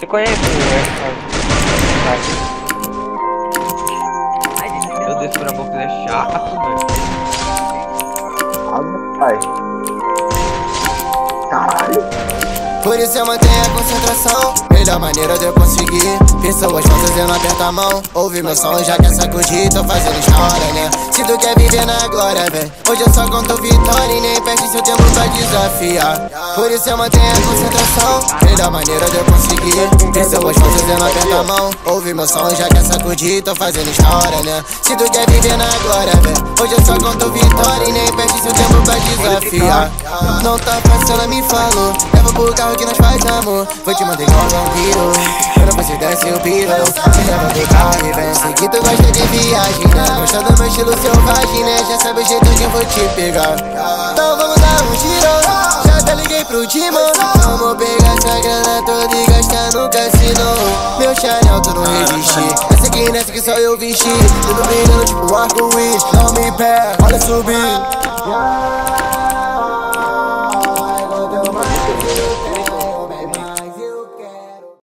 Você conhece meu Deus, por amor, que ele é chato, velho. Pai. Caralho. Por isso eu mantenho a concentração, melhor maneira de eu conseguir. Pessoas falsas eu não aperto a mão, ouve meu som já quer sacudir. Tô fazendo história, né? Se tu quer viver na glória, vem. Hoje eu só conto vitória e nem perde seu tempo pra desafiar. Por isso eu mantenho a concentração, melhor maneira de eu conseguir. Pessoas falsas eu não aperto a mão, ouve meu som já quer sacudir. Tô fazendo história, né? Se tu quer viver na glória, vem. Hoje eu só conto vitória e nem perde seu tempo pra desafiar. Não tá fácil, ela me falou, leva pro carro que nós faz amor. Vou te mandar igual vampiro, quando você desce o piro. Você leva pro carro e vem. Sei que tu gosta de viagem, né? Gosta do meu estilo selvagem, né? Já sabe o jeito que eu vou te pegar. Então vamos dar um tiro, já até liguei pro Timo. Vamos pegar essa grana toda e gastar no cassino. Meu Chanel tu não resistir, essa aqui nessa que só eu vestir. Tudo brilhando tipo um arco-íris, não me pega, olha subir.